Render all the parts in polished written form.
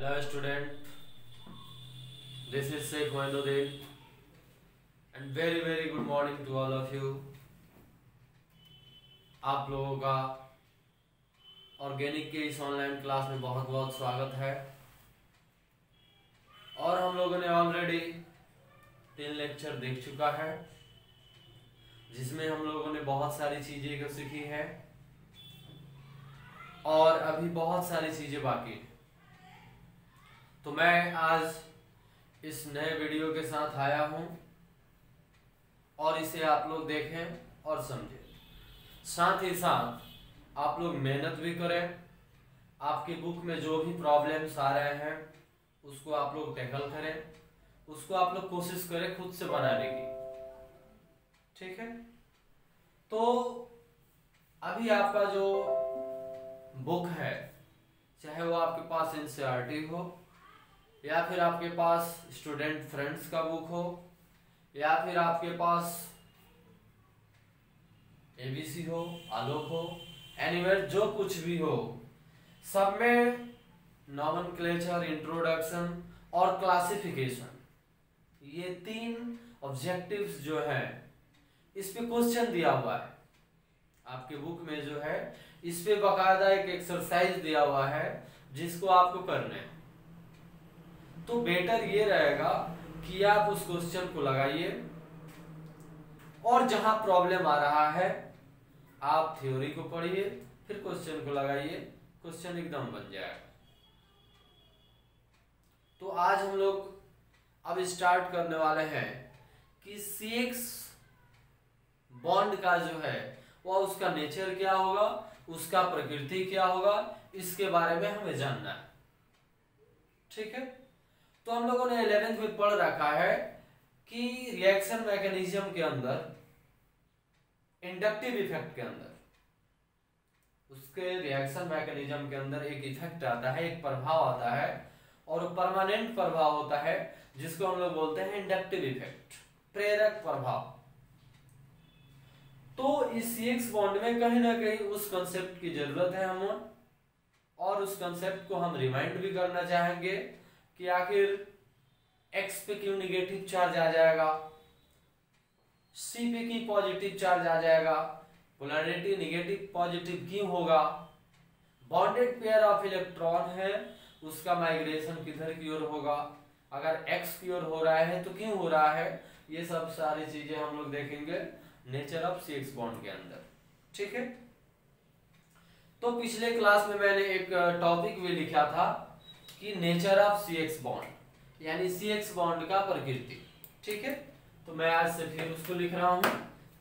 Hello student, this is Sheikh Moinuddin and very good morning to all of you। आप लोगों का organic के इस ऑनलाइन क्लास में बहुत बहुत स्वागत है। और हम लोगों ने ऑलरेडी 3 लेक्चर देख चुका है जिसमें हम लोगों ने बहुत सारी चीज़ें को सीखी है और अभी बहुत सारी चीज़ें बाकी हैं। तो मैं आज इस नए वीडियो के साथ आया हूं और इसे आप लोग देखें और समझें, साथ ही साथ आप लोग मेहनत भी करें। आपकी बुक में जो भी प्रॉब्लम्स आ रहे हैं उसको आप लोग टैकल करें, उसको आप लोग कोशिश करें खुद से बनाने की, ठीक है। तो अभी आपका जो बुक है, चाहे वो आपके पास एनसीईआरटी हो या फिर आपके पास स्टूडेंट फ्रेंड्स का बुक हो या फिर आपके पास एबीसी हो, आलोक हो, एनीवेयर जो कुछ भी हो, सब में नॉमेनक्लेचर, इंट्रोडक्शन और क्लासिफिकेशन, ये 3 ऑब्जेक्टिव्स जो है इस पे क्वेश्चन दिया हुआ है। आपके बुक में जो है इस पे बाकायदा एक एक्सरसाइज दिया हुआ है जिसको आपको करना है। तो बेटर ये रहेगा कि आप उस क्वेश्चन को लगाइए और जहां प्रॉब्लम आ रहा है आप थ्योरी को पढ़िए, फिर क्वेश्चन को लगाइए, क्वेश्चन एकदम बन जाएगा। तो आज हम लोग अब स्टार्ट करने वाले हैं कि CX बॉन्ड का जो है वह उसका नेचर क्या होगा, उसका प्रकृति क्या होगा, इसके बारे में हमें जानना है, ठीक है। तो हम लोगों ने 11th में पढ़ रखा है कि रिएक्शन मैकेनिज्म के अंदर, इंडक्टिव इफेक्ट के अंदर, उसके रिएक्शन मैकेनिज्म के अंदर एक इफेक्ट आता है, एक प्रभाव आता है और परमानेंट प्रभाव होता है जिसको हम लोग बोलते हैं इंडक्टिव इफेक्ट, प्रेरक प्रभाव। तो इस CX बॉन्ड में कहीं ना कहीं उस कंसेप्ट की जरूरत है हमें, और उस कंसेप्ट को हम रिमाइंड भी करना चाहेंगे कि आखिर X पे क्यों निगेटिव चार्ज आ जाएगा, C पे क्यों पॉजिटिव चार्ज आ जाएगा, पोलैरिटी निगेटिव पॉजिटिव क्यों होगा, बॉन्डेड पेयर ऑफ इलेक्ट्रॉन है उसका माइग्रेशन किधर की ओर होगा, अगर X की ओर हो रहा है तो क्यों हो रहा है, ये सब सारी चीजें हम लोग देखेंगे नेचर ऑफ CX बॉन्ड के अंदर, ठीक है। तो पिछले क्लास में मैंने एक टॉपिक भी लिखा था कि नेचर ऑफ CX बॉन्ड, यानी CX बॉन्ड का प्रकृति, ठीक है। तो मैं आज से फिर उसको लिख रहा हूं,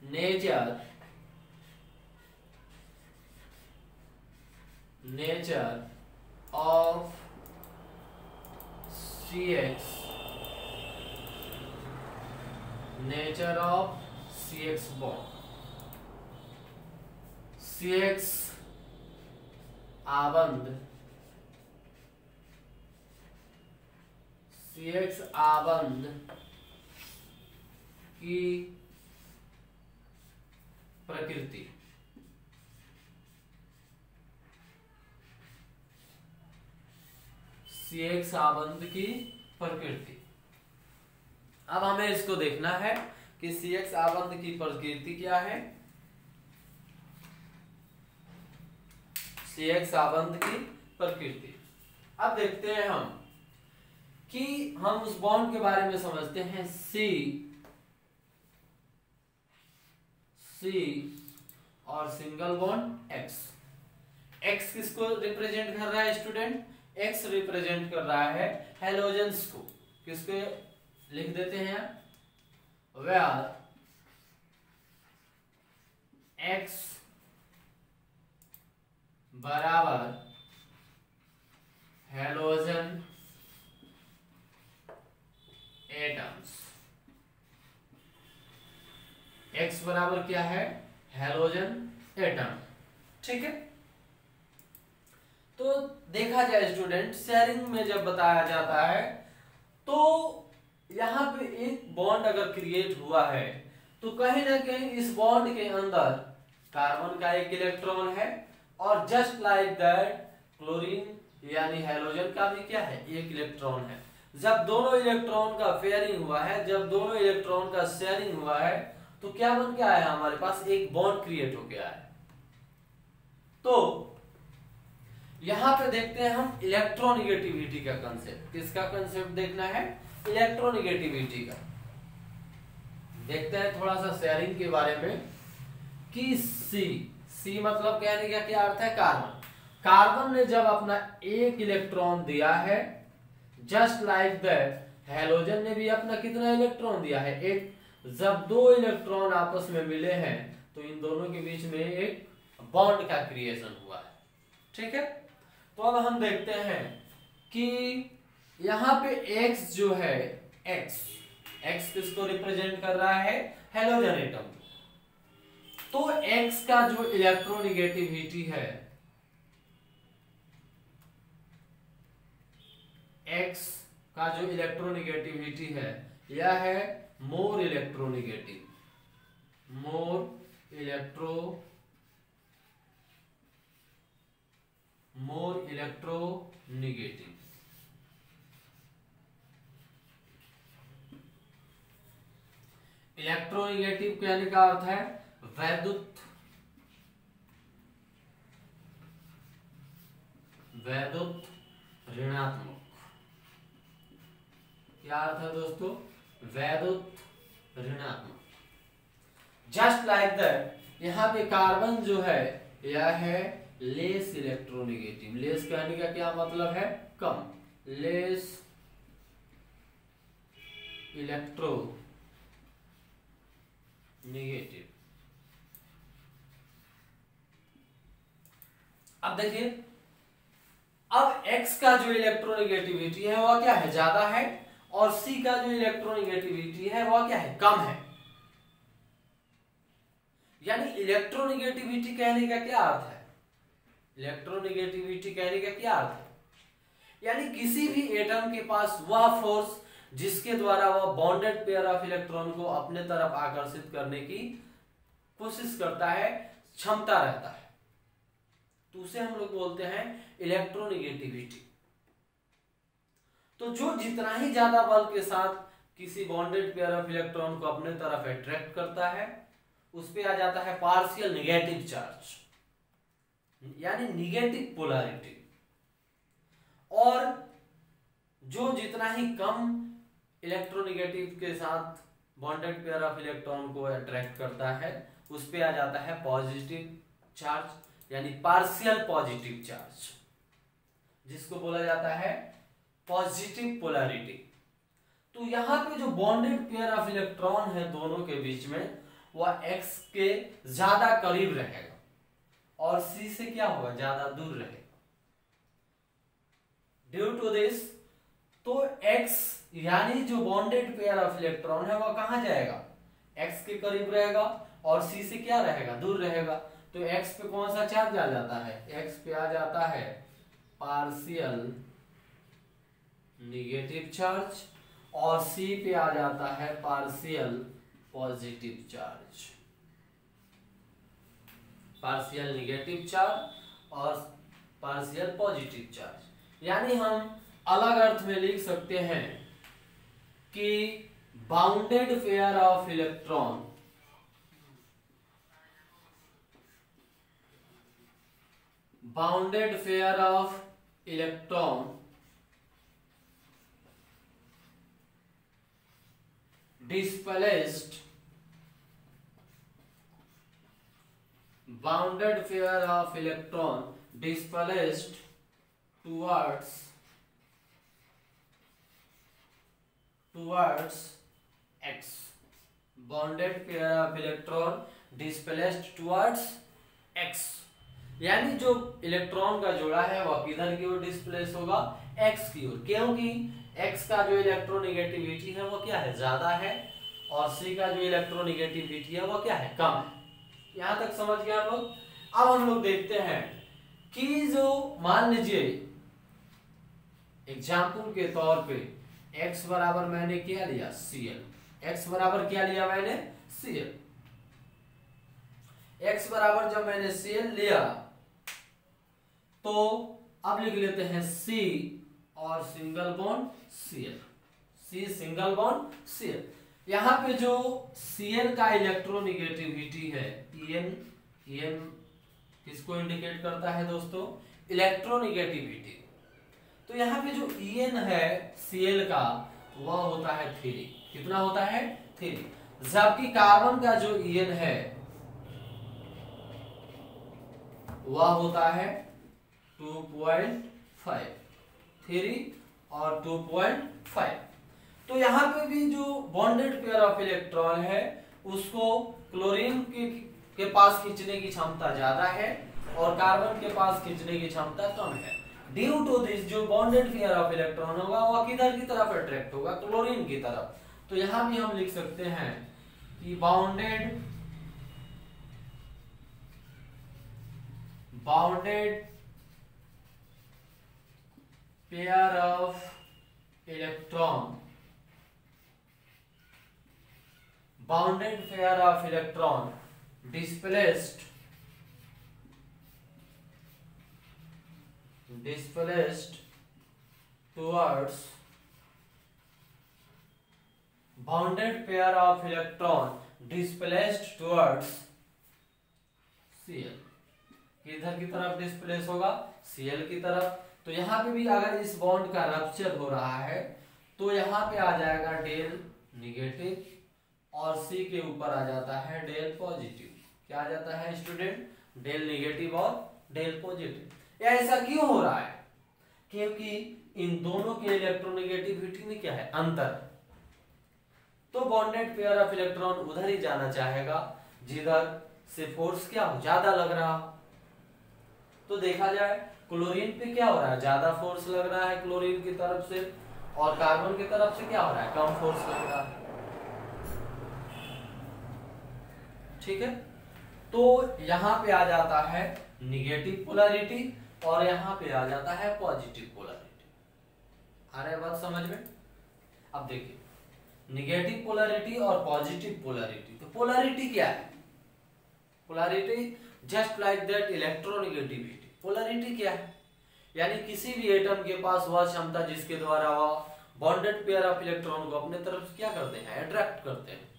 nature of CX, nature of CX bond. CX आबंध, CX आबंध की प्रकृति, CX आबंध की प्रकृति। अब हमें इसको देखना है कि CX आबंध की प्रकृति क्या है, CX आबंध की प्रकृति। अब देखते हैं हम कि हम उस बॉन्ड के बारे में समझते हैं। C और सिंगल बॉन्ड X किसको रिप्रेजेंट कर रहा है स्टूडेंट, X रिप्रेजेंट कर रहा है हैलोजेंस को। किसको लिख देते हैं, वेयर X बराबर हैलोजन एटम्स। X बराबर क्या है, हैलोजन एटम, ठीक है। तो देखा जाए स्टूडेंट, शेयरिंग में जब बताया जाता है तो यहां पे एक बॉन्ड अगर क्रिएट हुआ है तो कहीं ना कहीं इस बॉन्ड के अंदर कार्बन का एक इलेक्ट्रॉन है और जस्ट लाइक दैट क्लोरीन यानी हैलोजन का भी क्या है, एक इलेक्ट्रॉन है। जब दोनों इलेक्ट्रॉन का पेयरिंग हुआ है, जब दोनों इलेक्ट्रॉन का शेयरिंग हुआ है, तो क्या बन के आया, हमारे पास एक बॉन्ड क्रिएट हो गया है। तो यहां पे देखते हैं हम इलेक्ट्रोनिगेटिविटी का कंसेप्ट। किसका कंसेप्ट देखना है, इलेक्ट्रोनिगेटिविटी का। देखते हैं थोड़ा सा शेयरिंग के बारे में कि सी मतलब कहने का क्या अर्थ है, कार्बन। कार्बन ने जब अपना एक इलेक्ट्रॉन दिया है, जस्ट लाइक दैट हैलोजन ने भी अपना कितना इलेक्ट्रॉन दिया है, एक। जब दो इलेक्ट्रॉन आपस में मिले हैं तो इन दोनों के बीच में एक बॉन्ड का क्रिएशन हुआ है। ठीक है, तो अब हम देखते हैं कि यहां पे X जो है, X किसको रिप्रेजेंट कर रहा है, हैलोजन एटम। तो X का जो इलेक्ट्रोनिगेटिविटी है, X का जो इलेक्ट्रोनिगेटिविटी है, यह है more electronegative, more electronegative. Electronegative कहने का अर्थ है वैद्युत ऋणात्मक। क्या अर्थ है दोस्तों, वैद्युत ऋणात्मक। जस्ट लाइक दैट यहां पे कार्बन जो है यह है लेस इलेक्ट्रोनिगेटिव। लेस कहने का क्या मतलब है, कम, लेस इलेक्ट्रोनिगेटिव। अब देखिए, अब X का जो इलेक्ट्रोनिगेटिविटी है वह क्या है, ज्यादा है, और C का जो इलेक्ट्रोनिगेटिविटी है वह क्या है, कम है। यानी इलेक्ट्रोनिगेटिविटी कहने का क्या अर्थ है, इलेक्ट्रोनिगेटिविटी कहने का क्या अर्थ है, यानी किसी भी एटम के पास वह फोर्स जिसके द्वारा वह बॉन्डेड पेयर ऑफ इलेक्ट्रॉन को अपने तरफ आकर्षित करने की कोशिश करता है, क्षमता रहता है, तो उसे हम लोग बोलते हैं इलेक्ट्रोनिगेटिविटी। तो जो जितना ही ज्यादा बल के साथ किसी बॉन्डेड पेयर ऑफ इलेक्ट्रॉन को अपने तरफ अट्रैक्ट करता है, उस पे आ जाता है पार्शियल निगेटिव चार्ज, यानी निगेटिव पोलैरिटी। और जो जितना ही कम इलेक्ट्रोनिगेटिव के साथ बॉन्डेड पेयर ऑफ इलेक्ट्रॉन को अट्रैक्ट करता है, उस पे आ जाता है पॉजिटिव चार्ज, यानी पार्शियल पॉजिटिव चार्ज, जिसको बोला जाता है पॉजिटिव पोलैरिटी। तो यहां पे जो बॉन्डेड पेयर ऑफ इलेक्ट्रॉन है दोनों के बीच में, वह X के ज्यादा करीब रहेगा और C से क्या होगा, ज्यादा दूर रहेगा। ड्यू टू दिस, तो X यानी जो बॉन्डेड पेयर ऑफ इलेक्ट्रॉन है वह कहां जाएगा, X के करीब रहेगा, और C से क्या रहेगा, दूर रहेगा। तो X पे कौन सा चार्ज आ जाता है, X पे आ जाता है पार्शियल निगेटिव चार्ज, और C पे आ जाता है partial positive charge. Partial negative charge और पार्शियल पॉजिटिव चार्ज, यानी हम अलग अर्थ में लिख सकते हैं कि bounded pair of electron, bounded pair of electron displaced, bounded pair of electron displaced towards X, bonded pair of electron displaced towards X, यानी जो इलेक्ट्रॉन का जोड़ा है वह किधर की ओर डिस्प्लेस होगा, X की ओर, क्योंकि X का जो इलेक्ट्रोनिगेटिविटी है वो क्या है, ज्यादा है, और C का जो इलेक्ट्रोनिगेटिविटी है वो क्या है, कम है। यहां तक समझ गए आप लोग। अब हम लोग देखते हैं कि जो मान लीजिए एग्जाम्पल के तौर पे X बराबर मैंने क्या लिया, Cl, X बराबर क्या लिया मैंने, Cl। X बराबर जब मैंने Cl लिया तो अब लिख लेते हैं सी और single bond Cl, C single bond Cl। यहाँ पे जो Cl का इलेक्ट्रोनिगेटिविटी है En किसको इंडिकेट करता है दोस्तों? इलेक्ट्रोनिगेटिविटी। तो यहाँ पे जो En है Cl का वह होता है 3। कितना होता है? 3। जबकि कार्बन का जो En है वह होता है 2.5, 3 और 2.5। तो यहाँ पे भी जो बॉन्डेड पेयर ऑफ इलेक्ट्रॉन है उसको क्लोरीन के पास खींचने की क्षमता ज्यादा है और कार्बन के पास खींचने की क्षमता कम है। ड्यू टू दिस जो बॉन्डेड पेयर ऑफ इलेक्ट्रॉन होगा वह किधर की तरफ अट्रैक्ट होगा? क्लोरीन की तरफ। तो यहां भी हम लिख सकते हैं कि bounded pair of electron, bounded pair of electron displaced towards bounded pair of electron displaced towards Cl, किधर की तरफ डिस्प्लेस होगा? Cl की तरफ। तो यहाँ पे भी अगर इस बॉन्ड का रप्चर हो रहा है तो यहाँ पे आ जाएगा डेल निगेटिव और C के ऊपर आ जाता है डेल पॉजिटिव। क्या आ जाता है स्टूडेंट? डेल निगेटिव और डेल पॉजिटिव। या ऐसा क्यों हो रहा है? क्योंकि इन दोनों के इलेक्ट्रोनेगेटिविटी में क्या है? अंतर। तो बॉन्डेड पेयर ऑफ इलेक्ट्रॉन उधर ही जाना चाहेगा जिधर से फोर्स क्या हो? ज्यादा लग रहा हो। तो देखा जाए क्लोरीन पे क्या हो रहा है? ज्यादा फोर्स लग रहा है क्लोरीन की तरफ से, और कार्बन की तरफ से क्या हो रहा है? कम फोर्स लग रहा है। ठीक है, तो यहां पे आ जाता है निगेटिव पोलैरिटी और यहां पे आ जाता है पॉजिटिव पोलैरिटी। आ रहा है बात समझ में? अब देखिए निगेटिव पोलैरिटी और पॉजिटिव पोलैरिटी। तो पोलैरिटी क्या है? Polarity just like that electronegativity. Polarity क्या है? यानी किसी भी एटम के पास वह क्षमता जिसके द्वारा वह बॉन्डेड पेयर ऑफ इलेक्ट्रॉन को अपने तरफ से क्या करते हैं? अट्रैक्ट करते हैं।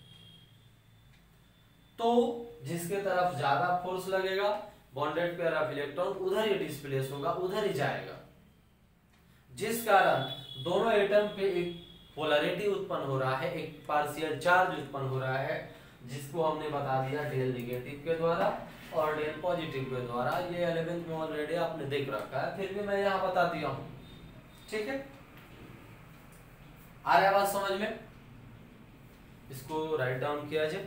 तो जिसके तरफ ज्यादा फोर्स लगेगा बॉन्डेड पेयर ऑफ इलेक्ट्रॉन उधर ही डिस्प्लेस होगा, उधर ही जाएगा, जिस कारण दोनों एटम पे एक पोलैरिटी उत्पन्न हो रहा है, एक पार्शियल चार्ज उत्पन्न हो रहा है, जिसको हमने बता दिया डेल निगेटिव के द्वारा और डेल पॉजिटिव के द्वारा। ये 11th में ऑलरेडी आपने देख रखा है, फिर भी मैं यहाँ बता दिया हूं। ठीक है, आ रहा है बात समझ में? इसको राइट डाउन किया जाए।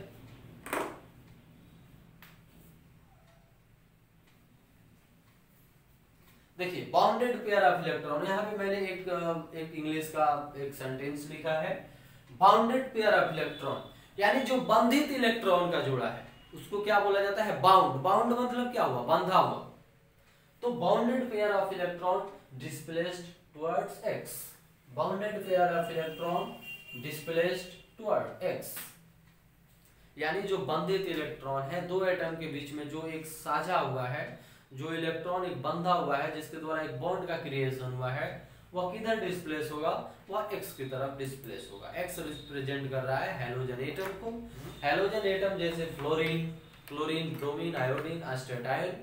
देखिए बाउंडेड पेयर ऑफ इलेक्ट्रॉन, यहाँ पे मैंने एक इंग्लिश का एक सेंटेंस लिखा है। बाउंडेड पेयर ऑफ इलेक्ट्रॉन यानी जो बंधित इलेक्ट्रॉन का जोड़ा है उसको क्या बोला जाता है? बाउंड। बाउंड मतलब क्या हुआ? बंधा हुआ। तो bounded pair of electron displaced towards X, bounded pair of electron displaced toward X, यानी जो बंधित इलेक्ट्रॉन है दो एटम के बीच में जो एक साझा हुआ है, जो इलेक्ट्रॉन एक बंधा हुआ है जिसके द्वारा एक बॉन्ड का क्रिएशन हुआ है, वह किधर डिस्प्लेस होगा? वह एक्स की तरफ डिस्प्लेस होगा। एक्स रिप्रेजेंट कर रहा है हैलोजन एटम को। हैलोजन एटम जैसे fluorine, chlorine, bromine, iodine, astatine.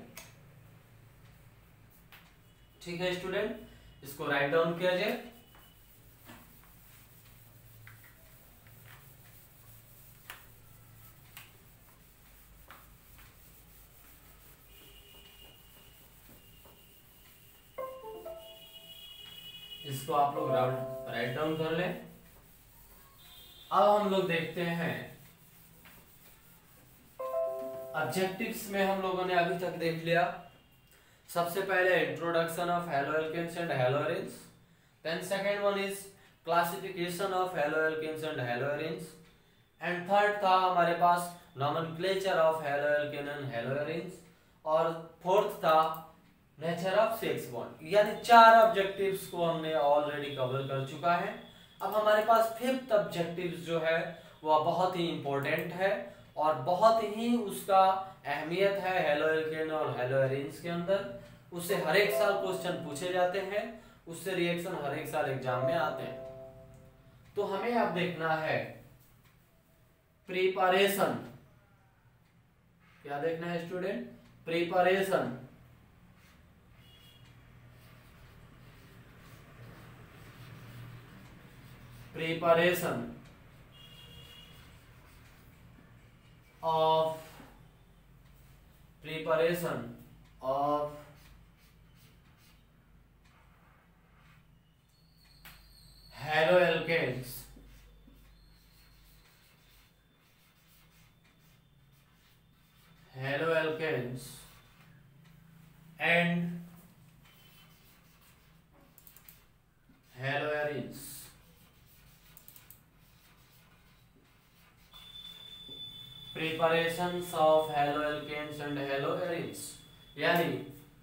ठीक है स्टूडेंट, इसको राइट डाउन किया जाए। इसको आप लोग राइट डाउन कर लें। अब हम लोग देखते हैं ऑब्जेक्टिव्स में हम लोगों ने अभी तक देख लिया। सबसे पहले introduction of haloalkanes and haloarenes, then second one is classification of haloalkanes and haloarenes, and third था हमारे पास nomenclature of haloalkane and haloarenes, और फोर्थ था नेचर ऑफ सेक्स बॉन्ड। यानी 4 ऑब्जेक्टिव्स को हमने ऑलरेडी कवर कर चुका है। अब हमारे पास फिफ्थ ऑब्जेक्टिव जो है वह बहुत ही इंपॉर्टेंट है और बहुत ही उसका अहमियत है हैलोएल्केन और हैलोएरिन्स के अंदर। उससे हर एक साल क्वेश्चन पूछे जाते हैं, उससे रिएक्शन हर एक साल एग्जाम में आते हैं। तो हमें अब देखना है प्रिपरेशन। क्या देखना है student? Preparation. Preparation of haloalkanes and haloarenes। Preparations of haloalkanes and haloarenes, यानी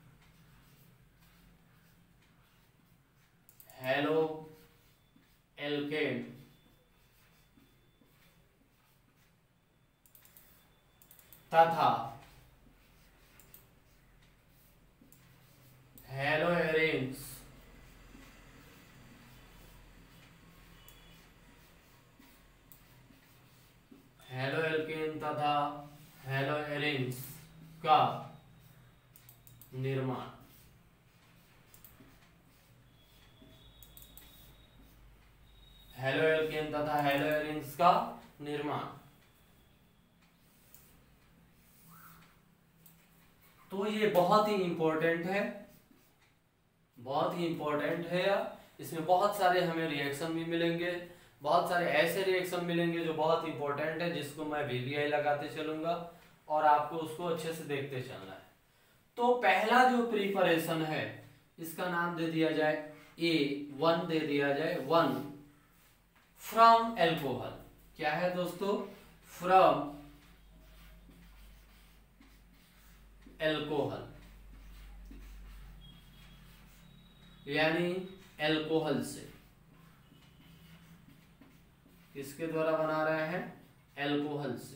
haloalkane तथा haloarenes हेलोएल्केन तथा हेलोएरेन्स का निर्माण। हेलोएल्केन तथा हेलोएरेन्स का निर्माण। तो ये बहुत ही इंपॉर्टेंट है, बहुत ही इंपॉर्टेंट है यार। इसमें बहुत सारे हमें रिएक्शन भी मिलेंगे, बहुत सारे ऐसे रिएक्शन मिलेंगे जो बहुत इंपॉर्टेंट है, जिसको मैं वीवीआई लगाते चलूंगा और आपको उसको अच्छे से देखते चलना है। तो पहला जो प्रिपरेशन है इसका नाम दे दिया जाए A1, दे दिया जाए 1 फ्रॉम एल्कोहल। क्या है दोस्तों? फ्रॉम एल्कोहल, यानी एल्कोहल से। किसके द्वारा बना रहे हैं? एल्कोहल से।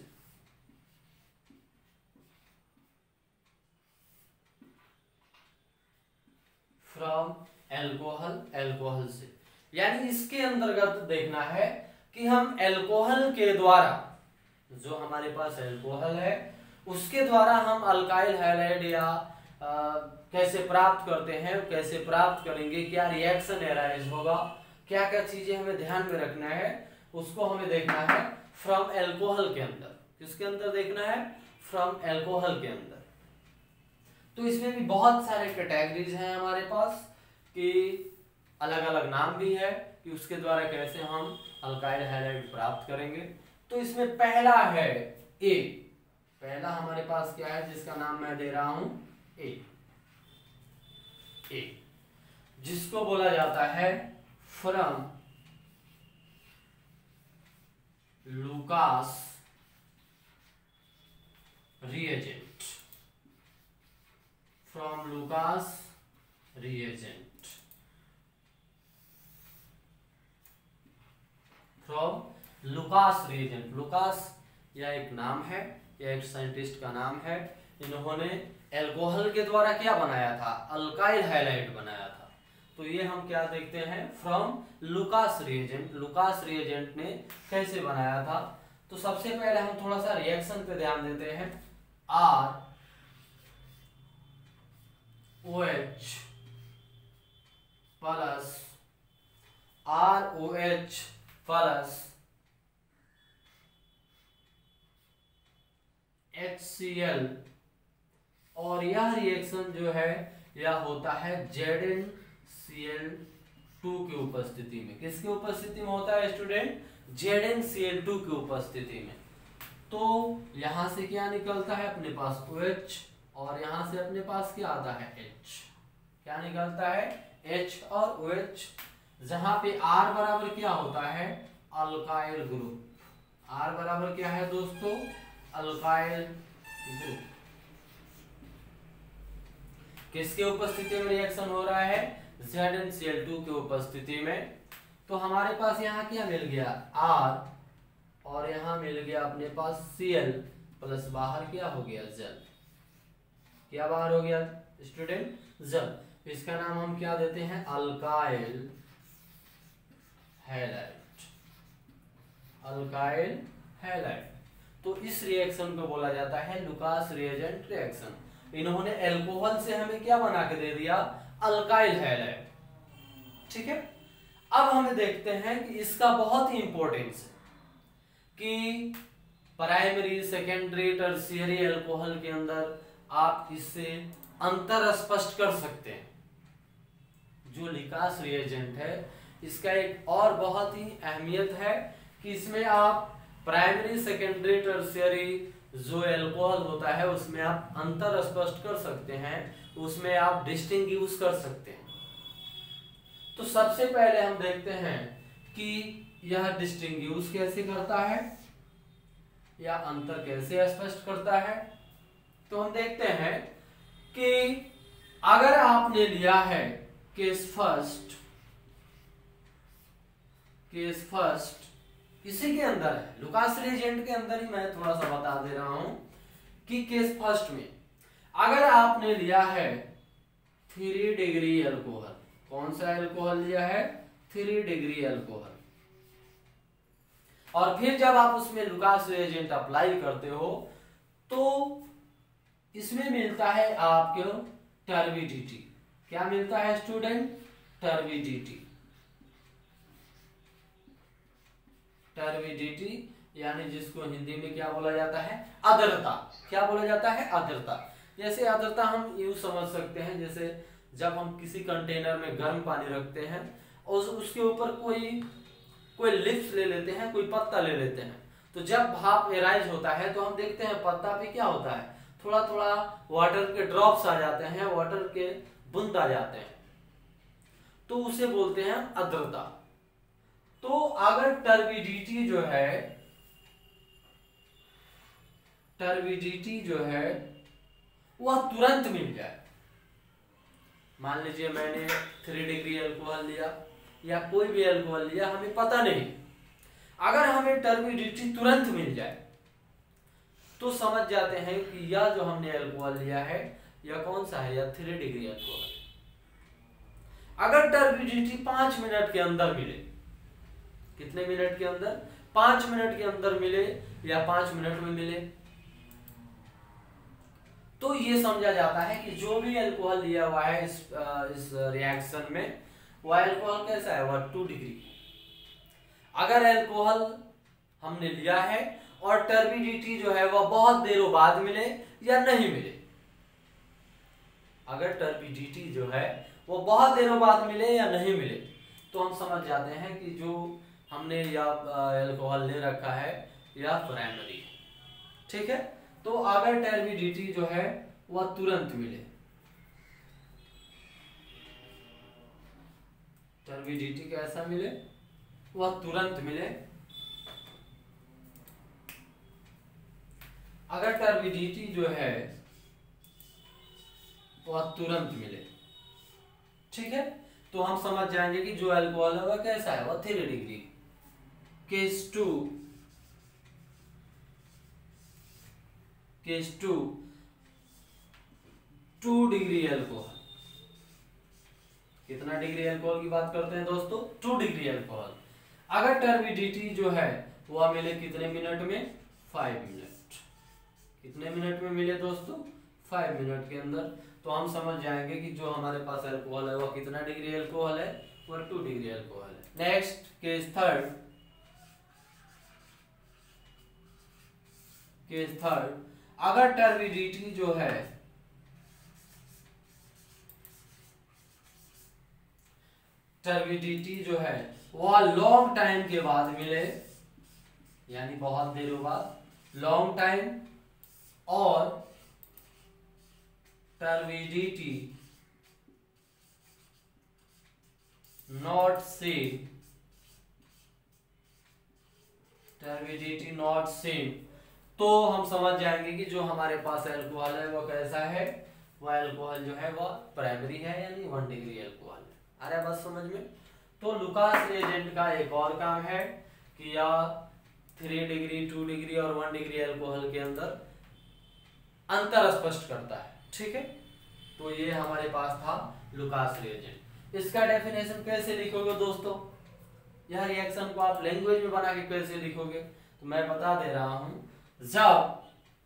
फ्रॉम एल्कोहल, एल्कोहल से, यानी इसके अंतर्गत देखना है कि हम एल्कोहल के द्वारा, जो हमारे पास एल्कोहल है उसके द्वारा हम अल्काइल हैलाइड या कैसे प्राप्त करते हैं, कैसे प्राप्त करेंगे, क्या रिएक्शन एराइज होगा, क्या क्या चीजें हमें ध्यान में रखना है, उसको हमें देखना है फ्रॉम एल्कोहल के अंदर। किसके अंदर देखना है? फ्रॉम एल्कोहल के अंदर। तो इसमें भी बहुत सारे कैटेगरीज हैं हमारे पास, कि अलग अलग नाम भी है कि उसके द्वारा कैसे हम अल्काइल हैलाइड प्राप्त करेंगे। तो इसमें पहला है ए। पहला हमारे पास क्या है जिसका नाम मैं दे रहा हूं ए, जिसको बोला जाता है from Lucas reagent. From Lucas reagent, from Lucas reagent. Lucas यह एक नाम है, यह एक साइंटिस्ट का नाम है। इन्होंने एल्कोहल के द्वारा क्या बनाया था? अल्काइल हैलाइड बनाया था। तो ये हम क्या देखते हैं? From Lucas reagent. Lucas reagent ने कैसे बनाया था? तो सबसे पहले हम थोड़ा सा रिएक्शन पे ध्यान देते हैं। ROH plus ROH plus HCl, और यह रिएक्शन जो है यह होता है ZnCl2 की उपस्थिति में। किसकी उपस्थिति में होता है स्टूडेंट? ZnCl2 की उपस्थिति में। तो यहां से क्या निकलता है? अपने पास OH, और यहां से अपने पास क्या आता है? H। क्या निकलता है? H और OH, जहां पे R बराबर क्या होता है? Alkyl group. R बराबर क्या है दोस्तों? Alkyl group. किसके उपस्थिति में रिएक्शन हो रहा है? ZnCl2 की उपस्थिति में। तो हमारे पास यहाँ क्या मिल गया? R, और यहाँ मिल गया अपने पास Cl प्लस बाहर क्या हो गया? जल। क्या बाहर हो गया? स्टूडेंट? जल। इसका नाम हम क्या देते हैं? Alkyl halide. Alkyl halide. तो इस रिएक्शन को बोला जाता है लुकास रिएजेंट रिएक्शन। इन्होंने अल्कोहल से हमें क्या बना के दे दिया? Alkyl halide. ठीक है, अब हमें देखते हैं कि इसका बहुत ही इंपॉर्टेंस है कि प्राइमरी, सेकेंडरी, टर्शियरी अल्कोहल के अंदर आप इससे अंतर स्पष्ट कर सकते हैं। जो लिकास रिएजेंट है इसका एक और बहुत ही अहमियत है कि इसमें आप प्राइमरी, सेकेंडरी, टर्शियरी जो अल्कोहल होता है उसमें आप अंतर स्पष्ट कर सकते हैं, उसमें आप डिस्टिंग्विश कर सकते हैं। तो सबसे पहले हम देखते हैं कि यह डिस्टिंग्विश कैसे करता है या अंतर कैसे स्पष्ट करता है। तो हम देखते हैं कि अगर आपने लिया है केस फर्स्ट इसी के अंदर है, लुकास रिएजेंट के अंदर ही मैं थोड़ा सा बता दे रहा हूं कि केस फर्स्ट में अगर आपने लिया है 3 डिग्री अल्कोहल, कौन सा अल्कोहल लिया है? 3 डिग्री अल्कोहल, और फिर जब आप उसमें लुकास रिएजेंट अप्लाई करते हो तो इसमें मिलता है आपको टर्बिडिटी। क्या मिलता है स्टूडेंट? टर्बिडिटी। टर्बिडिटी यानी जिसको हिंदी में क्या बोला जाता है? आर्द्रता। क्या बोला जाता है? आर्द्रता। जैसे आर्द्रता हम यूं समझ सकते हैं जैसे जब हम किसी कंटेनर में गर्म पानी रखते हैं और उसके ऊपर कोई लिप्स ले लेते हैं, कोई पत्ता ले लेते हैं, तो जब भाप एराइज होता है तो हम देखते हैं पत्ता पे क्या होता है? थोड़ा थोड़ा वाटर के ड्रॉप्स आ जाते हैं, वाटर के बूंद आ जाते हैं, तो उसे बोलते हैं आर्द्रता। तो अगर टर्बिडिटी जो है वह तुरंत मिल जाए, मान लीजिए मैंने 3 डिग्री अल्कोहल लिया या कोई भी अल्कोहल लिया, हमें पता नहीं, अगर हमें टर्बिडिटी तुरंत मिल जाए तो समझ जाते हैं कि यह जो हमने अल्कोहल लिया है यह कौन सा है? यह 3 डिग्री अल्कोहल। अगर टर्बिडिटी 5 मिनट के अंदर मिले, कितने मिनट के अंदर? 5 मिनट के अंदर मिले या 5 मिनट में मिले, तो ये समझा जाता है कि जो भी अल्कोहल लिया हुआ है इस रिएक्शन में वह अल्कोहल कैसा है? वह 2 डिग्री। अगर अल्कोहल हमने लिया है और टर्बिडिटी जो है वह बहुत देरों बाद मिले या नहीं मिले, अगर टर्बिडिटी जो है वो बहुत देरों बाद मिले या नहीं मिले, तो हम समझ जाते हैं कि जो हमने या अल्कोहल ले रखा है या प्राइमरी है। ठीक है, तो अगर टर्बिडिटी जो है वह तुरंत मिले, टर्बिडिटी कैसा मिले? वह तुरंत मिले। अगर टर्बिडिटी जो है वह तुरंत मिले, ठीक है, तो हम समझ जाएंगे कि जो अल्कोहल है वह कैसा है? वह 3 degree. Case two 2 degree alcohol. कितना डिग्री अल्कोहल की बात करते हैं दोस्तों? 2 डिग्री अल्कोहल। अगर टर्बिडिटी जो है वह मिले कितने मिनट में? 5 मिनट। कितने मिनट में मिले दोस्तों? 5 मिनट के अंदर। तो हम समझ जाएंगे कि जो हमारे पास अल्कोहल है वह कितना डिग्री अल्कोहल है? वह 2 डिग्री अल्कोहल है। नेक्स्ट केस थर्ड, अगर टर्बिडिटी जो है वह लॉन्ग टाइम के बाद मिले, यानी बहुत देरों बाद, लॉन्ग टाइम, और टर्बिडिटी नॉट सेम, तो हम समझ जाएंगे कि जो हमारे पास अल्कोहल है वह कैसा है? वह अल्कोहल जो है वह प्राइमरी है, यानी 1 डिग्री अल्कोहल है। आ रहा है बात समझ में? तो लुकास रिएजेंट का एक और काम है कि या 3 डिग्री, 2 डिग्री और 1 डिग्री अल्कोहल के अंदर अंतर स्पष्ट करता है। ठीक है, तो ये हमारे पास था लुकास रिएजेंट। इसका डेफिनेशन कैसे लिखोगे दोस्तों, यह रिएक्शन को आप लैंग्वेज में बना के कैसे लिखोगे, तो मैं बता दे रहा हूं। जब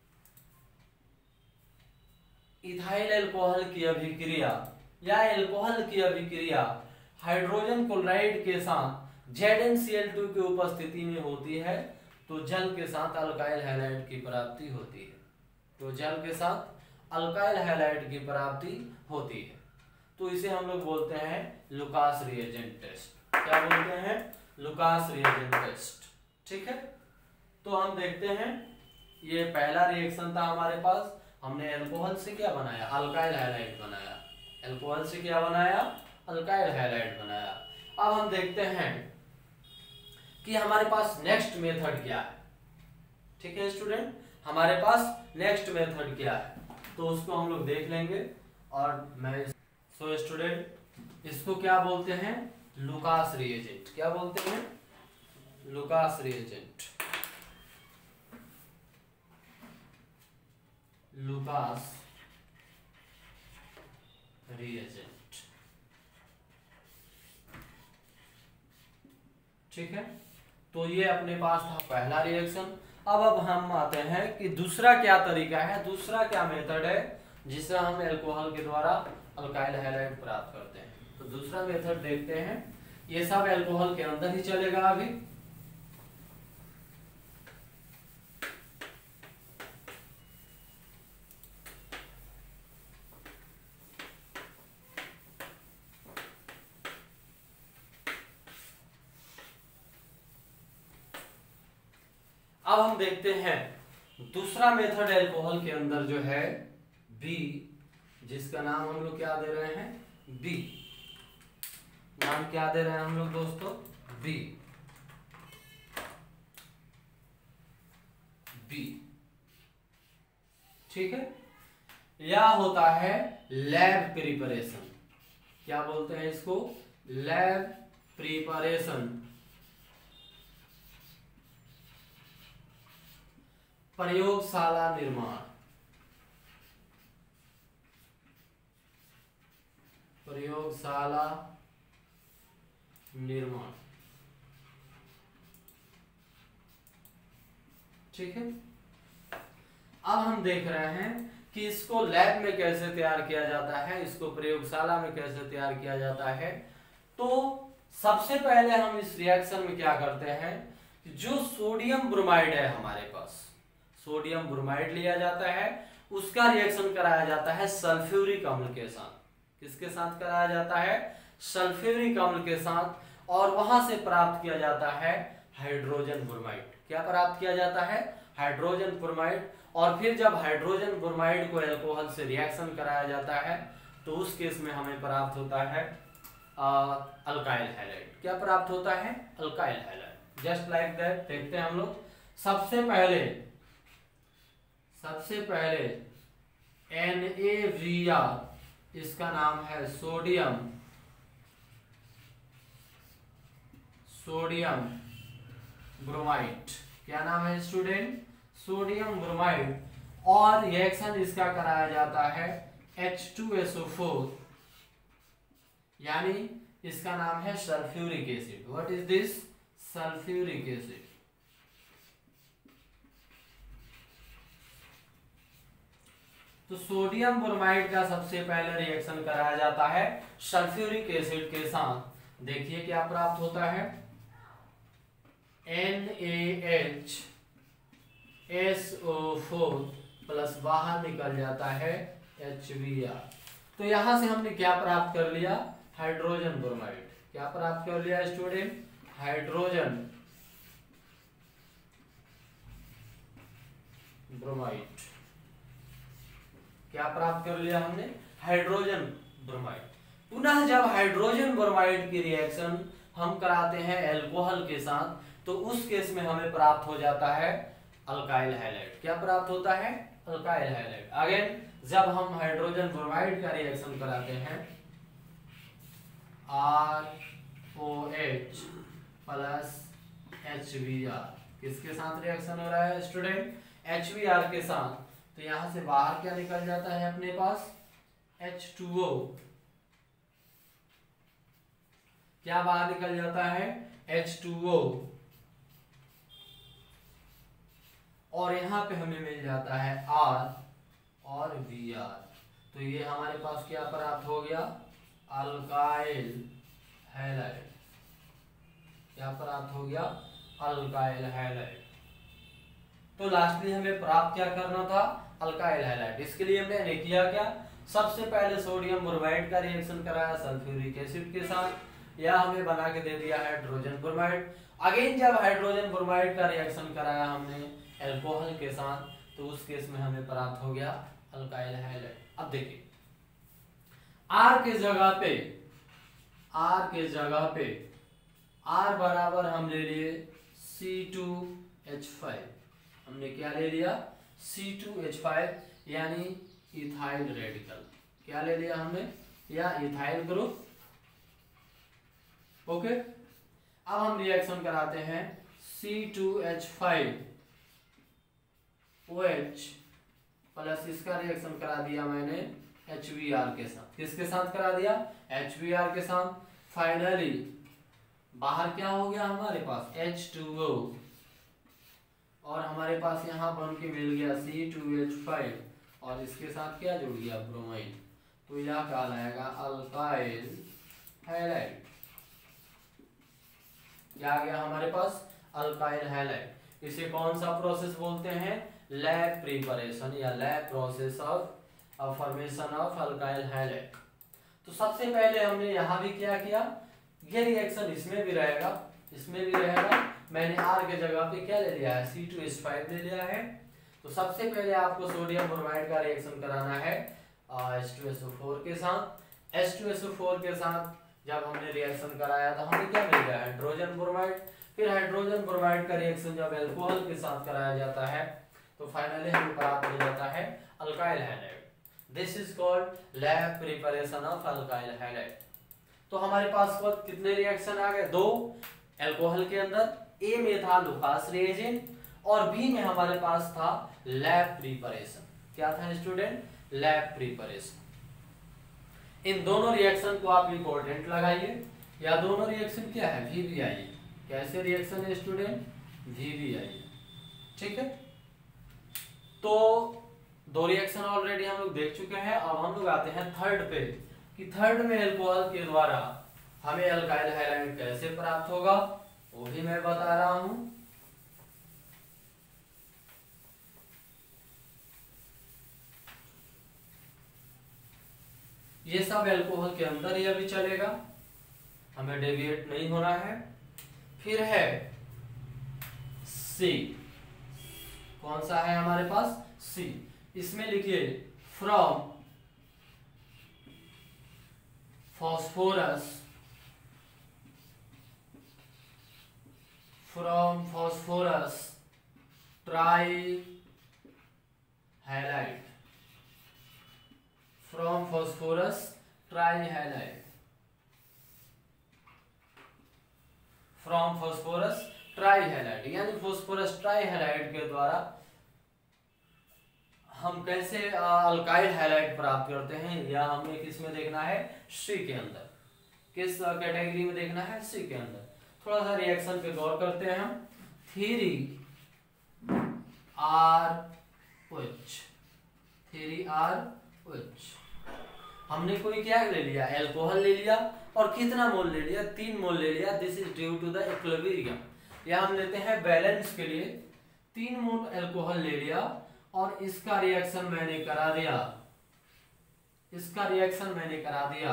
इथाइल अल्कोहल की अभिक्रिया या अल्कोहल की अभिक्रिया हाइड्रोजन क्लोराइड के साथ ZnCl2 की उपस्थिति में होती है तो जल के साथ अल्काइल हैलाइड की प्राप्ति होती है। तो जल के साथ अल्काइल हैलाइड की प्राप्ति होती है, तो इसे हम लोग बोलते हैं लुकास रिएजेंट टेस्ट। क्या बोलते हैं, लुकास रिएजेंट टेस्ट। ठीक है, तो हम देखते हैं, ये पहला रिएक्शन था हमारे पास, हमने अल्कोहल से क्या बनाया, अल्काइल हैलाइड बनाया। अल्कोहल से क्या बनाया, अल्काइल हैलाइड बनाया। अब हम देखते हैं कि हमारे पास नेक्स्ट मेथड क्या है। ठीक है स्टूडेंट, हमारे पास नेक्स्ट मेथड क्या है, तो उसको हम लोग देख लेंगे। और मैं सो स्टूडेंट इसको क्या बोलते हैं, लुकास रिएजेंट। क्या बोलते हैं, लुकास रिएजेंट। Lucas reagent. ठीक है, तो ये अपने पास था पहला रिएक्शन। अब हम आते हैं कि दूसरा क्या तरीका है, दूसरा क्या मेथड है जिससे हम अल्कोहल के द्वारा अल्काइल हैलाइड प्राप्त करते हैं। तो दूसरा मेथड देखते हैं, ये सब अल्कोहल के अंदर ही चलेगा अभी। अब हम देखते हैं दूसरा मेथड अल्कोहल के अंदर जो है बी, जिसका नाम हम लोग क्या दे रहे हैं, बी। नाम क्या दे रहे हैं हम लोग दोस्तों, बी। बी, ठीक है, यह होता है लैब प्रिपरेशन। क्या बोलते हैं इसको, लैब प्रिपरेशन, प्रयोगशाला निर्माण। प्रयोगशाला निर्माण। ठीक है, अब हम देख रहे हैं कि इसको लैब में कैसे तैयार किया जाता है, इसको प्रयोगशाला में कैसे तैयार किया जाता है। तो सबसे पहले हम इस रिएक्शन में क्या करते हैं, जो सोडियम ब्रोमाइड है हमारे पास, सोडियम ब्रोमाइड लिया जाता है, उसका रिएक्शन कराया जाता है सल्फ्यूरिक अम्ल के साथ। किसके साथ कराया जाता है, सल्फ्यूरिक अम्ल के साथ, और वहां से प्राप्त किया जाता है हाइड्रोजन ब्रोमाइड। क्या प्राप्त किया जाता है, हाइड्रोजन ब्रोमाइड। और फिर जब हाइड्रोजन ब्रोमाइड को अल्कोहल से रिएक्शन कराया जाता है तो उस केस में हमें प्राप्त होता है अल्काइल हैलाइड। क्या प्राप्त होता है, alkyl halide. Just like that देखते हैं हम लोग। सबसे पहले NaVr, इसका नाम है सोडियम ब्रोमाइड। क्या नाम है स्टूडेंट, सोडियम ब्रोमाइड। और रिएक्शन इसका कराया जाता है H2SO4, यानी इसका नाम है sulphuric acid. What is this, sulphuric acid. तो सोडियम ब्रोमाइड का सबसे पहले रिएक्शन कराया जाता है सल्फ्यूरिक एसिड के साथ। देखिए क्या प्राप्त होता है, NaHSO4 प्लस बाहर निकल जाता है HBr। तो यहां से हमने क्या प्राप्त कर लिया, हाइड्रोजन ब्रोमाइड। क्या प्राप्त कर लिया स्टूडेंट, हाइड्रोजन ब्रोमाइड। क्या प्राप्त कर लिया हमने, हाइड्रोजन ब्रोमाइड। पुनः जब हाइड्रोजन ब्रोमाइड की रिएक्शन हम कराते हैं अल्कोहल के साथ तो उस केस में हमें प्राप्त हो जाता है अल्काइल हैलाइड। क्या प्राप्त होता है, अल्काइल हैलाइड। अगेन जब हम हाइड्रोजन ब्रोमाइड का रिएक्शन कराते हैं ROH प्लस HBr, किसके साथ रिएक्शन हो रहा है स्टूडेंट, HBr के साथ। तो यहां से बाहर क्या निकल जाता है अपने पास, H2O क्या बाहर निकल जाता है, H2O, और यहां पे हमें मिल जाता है R और Br। तो ये हमारे पास क्या प्राप्त हो गया, अल्काइल हैलाइड। क्या प्राप्त हो गया, अल्काइल हैलाइड। तो लास्टली हमें प्राप्त क्या करना था, अल्काइल हैलाइड। इसके लिए मैंने किया क्या, सबसे पहले सोडियम ब्रोमाइड का रिएक्शन कराया सल्फ्यूरिक एसिड के साथ, या हमें बना के दे दिया हाइड्रोजन ब्रोमाइड। अगेन जब हाइड्रोजन ब्रोमाइड का रिएक्शन कराया हमने अल्कोहल के साथ, तो उस केस में हमें प्राप्त हो गया अल्काइल हैलाइड। अब देखिए R के जगह पे R बराबर हम ले लिए C2H5। हमने क्या ले लिया, C2H5 यानी इथाइल रेडिकल। क्या ले लिया हमने, या इथाइल ग्रुप। ओके, अब हम रिएक्शन कराते हैं C2H5OH प्लस इसका रिएक्शन करा दिया मैंने HBr के साथ। किसके साथ करा दिया, HBr के साथ। फाइनली बाहर क्या हो गया हमारे पास, H2O, और हमारे पास यहाँ बन के मिल गया C2H5, और इसके साथ क्या जुड़ गया, ब्रोमाइड। तो यह कहलाएगा अल्काइल हैलाइड। क्या आ गया हमारे पास, अल्काइल हैलाइड। इसे कौन सा प्रोसेस बोलते हैं, लैब प्रिपरेशन या lab process of formation of alkyl halide. तो सबसे पहले हमने यहाँ भी क्या किया, ये रिएक्शन इसमें भी रहेगा, इसमें भी रहेगा। मैंने R के जगह पे क्या ले लिया है, C2H5 ले लिया है। तो सबसे पहले आपको सोडियम ब्रोमाइड का रिएक्शन कराना है H2SO4 के साथ। H2SO4 के साथ जब हमने रिएक्शन कराया तो हमें क्या मिल गया, हाइड्रोजन ब्रोमाइड। फिर हाइड्रोजन ब्रोमाइड का रिएक्शन जब अल्कोहल के साथ कराया जाता है तो फाइनली हमें प्राप्त हो जाता है alkyl halide. This is called lab preparation of alkyl halide. तो हमारे पास कितने रिएक्शन आ गए, दो। अल्कोहल के अंदर A में था लुकास रिएजेंट और B में हमारे पास था लैब प्रिपरेशन। क्या था स्टूडेंट, लैब प्रिपरेशन। इन दोनों रिएक्शन को आप इंपॉर्टेंट लगाइए, या दोनों रिएक्शन क्या है, VBI। कैसे रिएक्शन है स्टूडेंट, VBI। ठीक है, तो दो रिएक्शन ऑलरेडी हम लोग देख चुके हैं। अब हम लोग आते हैं थर्ड पे, कि थर्ड में अल्कोहल के द्वारा हमें अल्काइल हैलाइड कैसे प्राप्त होगा, वो भी मैं बता रहा हूं। ये सब अल्कोहल के अंदर ही अभी चलेगा, हमें डेविएट नहीं होना है। फिर है C, कौन सा है हमारे पास, C। इसमें लिखिए from phosphorus, from phosphorus trihalide, from phosphorus trihalide, from phosphorus trihalide, यानी फॉस्फोरस ट्राई हैलाइड के द्वारा हम कैसे अल्काइल हैलाइड प्राप्त करते हैं, या हमें किस में देखना है, C के अंदर। किस कैटेगरी में देखना है, C के अंदर। थोड़ा सा रिएक्शन पे गौर करते हैं हम। 3ROH, हमने कोई क्या ले लिया, अल्कोहल ले लिया, और कितना मोल ले लिया, 3 मोल ले लिया। This is due to the equilibrium. या हम लेते हैं बैलेंस के लिए, 3 मोल अल्कोहल ले लिया और इसका रिएक्शन मैंने करा दिया, इसका रिएक्शन मैंने करा दिया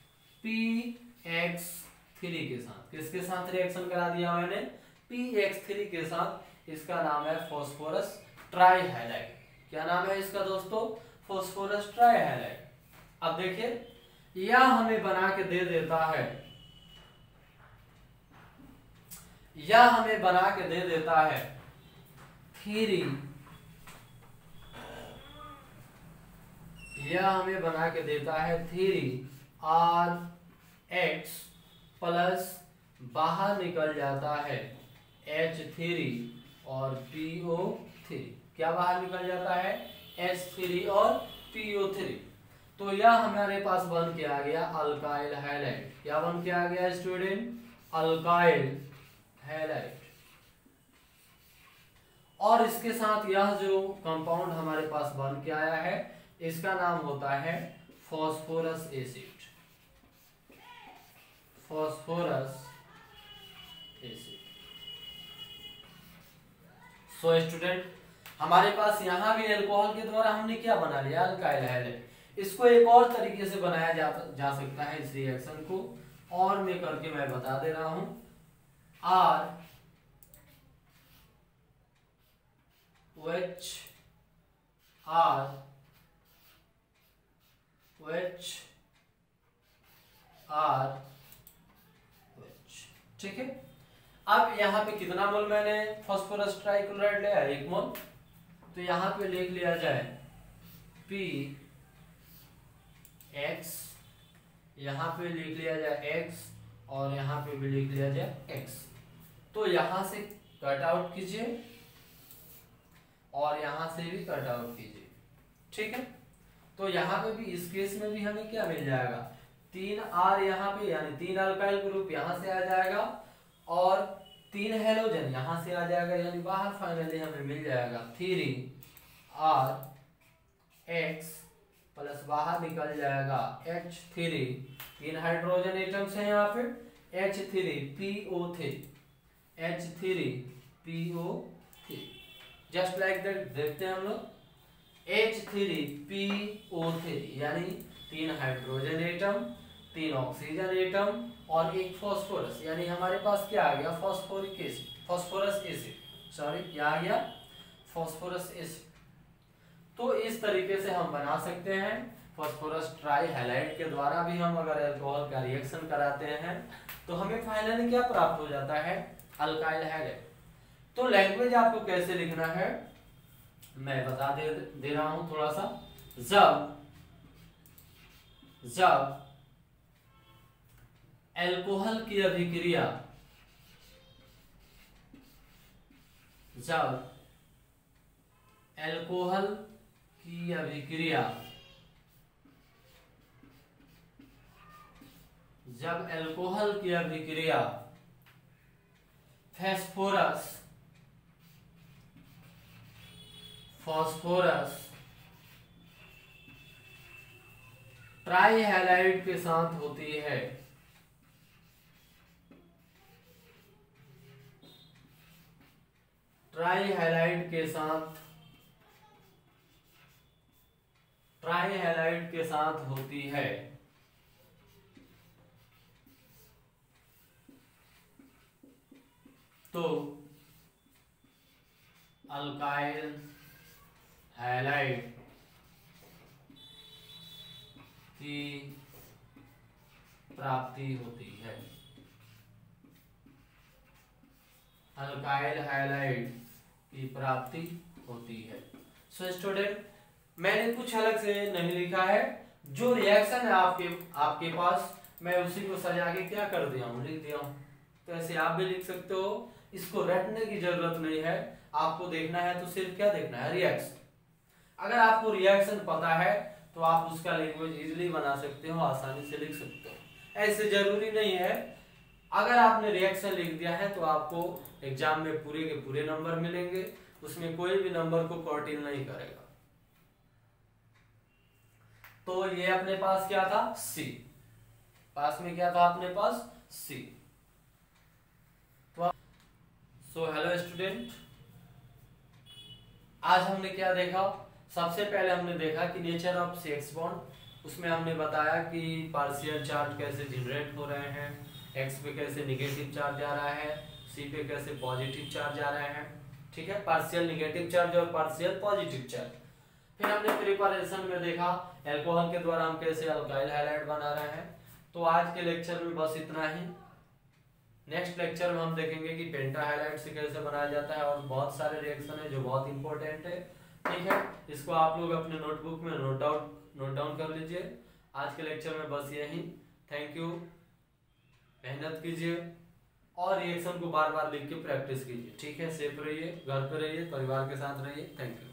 PX3 के साथ। किसके साथ रिएक्शन करा दिया मैंने, PX3 के साथ। इसका नाम है फॉस्फोरस ट्राई हैलाइड। क्या नाम है इसका दोस्तों, फॉस्फोरस ट्राई हैलाइड। अब देखिए यह हमें बना के दे देता है, यह हमें बना के दे देता है 3, यह हमें बना के देता है 3RX प्लस बाहर निकल जाता है H3 और PO3। क्या बाहर निकल जाता है, H3 और PO3। तो यह हमारे पास बन के आ गया अल्काइल हैलाइड। क्या बन के आ गया स्टूडेंट? Alkyl halide. और इसके साथ यह जो कंपाउंड हमारे पास बन के आया है इसका नाम होता है phosphorous acid. Phosphorous acid. So student, हमारे पास यहां भी अल्कोहल के द्वारा हमने क्या बना लिया? Alkyl halide. इसको एक और तरीके से बनाया जा सकता है इस रिएक्शन को, और मैं करके मैं बता दे रहा हूं। R OH R OH R OH। ठीक है, अब यहाँ पे कितना मोल मैंने फास्फोरस ट्राइक्लोराइड लिया? 1 मोल। तो यहाँ पे लिख लिया जाए P X, यहाँ पे लिख लिया जाए X, और यहाँ पे भी लिख लिया जाए X। तो यहाँ से कट आउट कीजिए और यहाँ से भी कट आउट कीजिए। ठीक है, तो यहाँ पे भी इस केस में भी हमें क्या मिल जाएगा? 3R यहाँ पे, यानी 3 अल्काइल ग्रुप यहाँ से आ जाएगा और 3 हेलोजन यहाँ से आ जाएगा, यानी बाहर फाइनली हमें मिल जाएगा 3RX प्लस बाहर निकल जाएगा H3। 3 हाइड्रोजन एटम्स हैं यहाँ पे, H3PO3 H3PO3। Just like that देखते हैं हम लोग, H3PO3 यानी 3 हाइड्रोजन एटम, 3 ऑक्सीजन एटम और 1 फास्फोरस, यानी हमारे पास क्या आ गया? Phosphoric acid, phosphorous acid, sorry क्या आ गया? Phosphorous acid. तो इस तरीके से हम बना सकते हैं फास्फोरस ट्राई हैलाइड के द्वारा भी। हम अगर अल्कोहल का रिएक्शन कराते हैं तो हमें फाइनली क्या प्राप्त हो जाता है? Alkyl halide. तो लैंग्वेज आपको कैसे लिखना है मैं बता दे रहा हूं थोड़ा सा। जब अल्कोहल की अभिक्रिया, जब अल्कोहल की अभिक्रिया, जब अल्कोहल की अभिक्रिया फास्फोरस ट्राई हैलाइड के साथ होती है, ट्राई हैलाइड के साथ होती है, तो अल्काइल हैलाइड की प्राप्ति होती है। अल्काइल हैलाइड की प्राप्ति होती है। सो स्टूडेंट, मैंने कुछ अलग से नहीं लिखा है, जो रिएक्शन है आपके पास मैं उसी को सजा के क्या कर दिया हूं, लिख दिया हूं। तो ऐसे आप भी लिख सकते हो, इसको रटने की जरूरत नहीं है। आपको देखना है तो सिर्फ क्या देखना है? रिएक्शन। अगर आपको रिएक्शन पता है तो आप उसका लैंग्वेज इजीली बना सकते हो, आसानी से लिख सकते हो। ऐसे जरूरी नहीं है अगर आपने रिएक्शन लिख दिया है तो आपको एग्जाम में पूरे के पूरे नंबर मिलेंगे, उसमें कोई भी नंबर को कॉर्टिल नहीं करेगा। तो ये अपने पास क्या था? सी। पास में क्या था अपने पास? सी। तो सो हेलो स्टूडेंट, आज हमने क्या देखा? सबसे पहले हमने देखा कि नेचर ऑफ सेक्स बॉन्ड। उसमें हमने बताया कि पार्शियल चार्ज कैसे जनरेट हो रहे हैं, एक्स पे कैसे नेगेटिव चार्ज जा रहा है, सी पे कैसे पॉजिटिव चार्ज जा रहे हैं। ठीक है, पार्शियल नेगेटिव चार्ज और पार्शियल पॉजिटिव चार्ज। फिर हमने प्रिपरेशन में देखा अल्कोहल के द्वारा हम कैसे अल्काइल हैलाइड बना रहे हैं। तो आज के लेक्चर में बस इतना ही। नेक्स्ट लेक्चर में हम देखेंगे कि पेंटा हैलाइड से कैसे बनाया जाता है, और बहुत सारे रिएक्शन है जो बहुत इंपॉर्टेंट है। ठीक है, इसको आप लोग अपने नोटबुक में नोट डाउन कर लीजिए। आज के लेक्चर में बस यही। Thank you. मेहनत कीजिए और रिएक्शन को बार बार लिख के प्रैक्टिस कीजिए। ठीक है, सेफ रहिए, घर पे रहिए, परिवार के साथ रहिए। Thank you.